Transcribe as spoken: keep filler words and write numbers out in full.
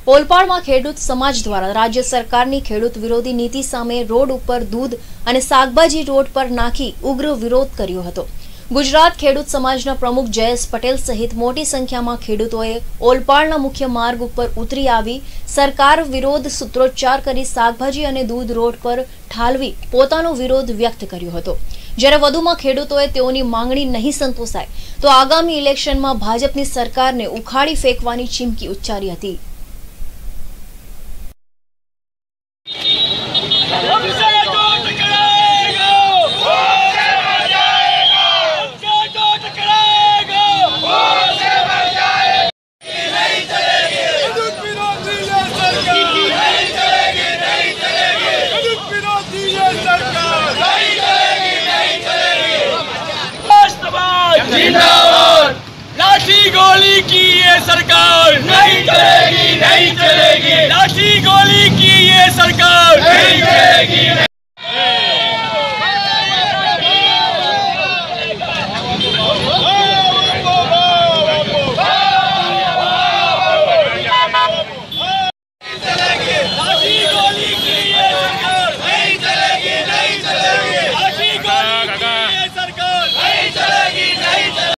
ઓલપાડમાં ખેડૂત સમાજ દ્વારા રાજ્ય સરકારની ખેડૂત વિરોધી નીતિ સામે રોડ ઉપર દૂધ અને શાકભાજી રોડ પર નાખી ઉગ્ર વિરોધ કર્યો હતો। ગુજરાત ખેડૂત સમાજના પ્રમુખ જયેશ પટેલ સહિત મોટી સંખ્યામાં ખેડૂતોએ ઓલપાડના મુખ્ય માર્ગ ઉપર ઉતરી આવી સરકાર વિરોધ સૂત્રોચ્ચાર કરી શાકભાજી અને દૂધ રોડ પર ઠાલવી પોતાનો વિરોધ વ્યક્ત કર્યો હતો। જ્યારે વધુમાં ખેડૂતોએ તેઓની માંગણી નહીં સંતોષાય તો આગામી ઇલેક્શનમાં ભાજપની સરકારને ઉખાડી ફેંકવાની ચીમકી ઉચ્ચારી હતી। जिंदाबाद, लाठी गोली की ये सरकार नहीं चलेगी।